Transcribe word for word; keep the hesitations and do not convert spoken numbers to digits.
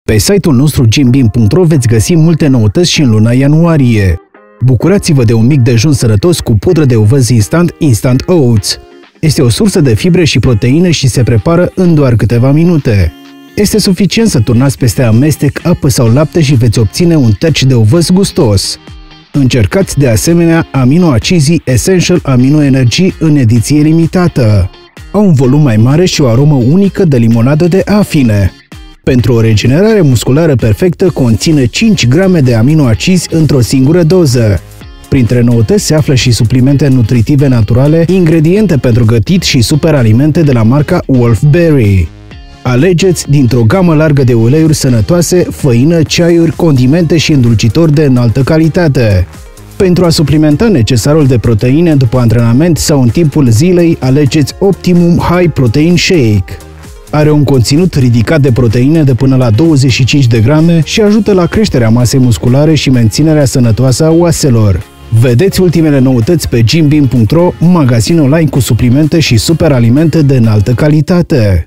Pe site-ul nostru gym beam punct ro veți găsi multe noutăți și în luna ianuarie. Bucurați-vă de un mic dejun sănătos cu pudră de ovăz instant Instant Oats. Este o sursă de fibre și proteine și se prepară în doar câteva minute. Este suficient să turnați peste amestec apă sau lapte și veți obține un terci de ovăz gustos. Încercați de asemenea aminoacizii Essential Amino Energy în ediție limitată. Au un volum mai mare și o aromă unică de limonadă de afine. Pentru o regenerare musculară perfectă, conține cinci grame de aminoacizi într-o singură doză. Printre noutăți se află și suplimente nutritive naturale, ingrediente pentru gătit și superalimente de la marca Wolfberry. Alegeți dintr-o gamă largă de uleiuri sănătoase, făină, ceaiuri, condimente și îndulcitori de înaltă calitate. Pentru a suplimenta necesarul de proteine după antrenament sau în timpul zilei, alegeți Optimum High Protein Shake. Are un conținut ridicat de proteine de până la douăzeci și cinci de grame și ajută la creșterea masei musculare și menținerea sănătoasă a oaselor. Vedeți ultimele noutăți pe gym beam punct ro, magazin online cu suplimente și superalimente de înaltă calitate.